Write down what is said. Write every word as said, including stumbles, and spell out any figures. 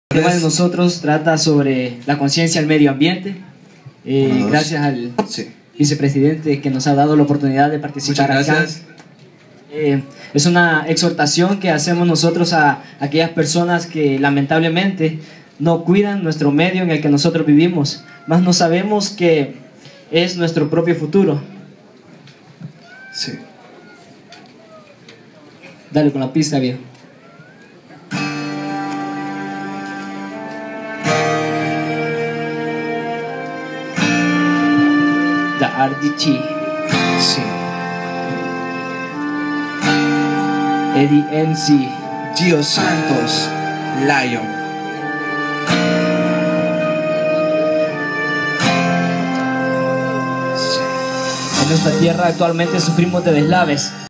El tema de nosotros trata sobre la conciencia al medio ambiente. Eh, gracias al sí. vicepresidente que nos ha dado la oportunidad de participar Muchas acá. gracias. Eh, es una exhortación que hacemos nosotros a aquellas personas que lamentablemente no cuidan nuestro medio en el que nosotros vivimos, más no sabemos que es nuestro propio futuro. Sí. Dale con la pista, viejo. The R D T. Sí. Eddie M C. Gio Santos, Lion. En nuestra tierra actualmente sufrimos de deslaves.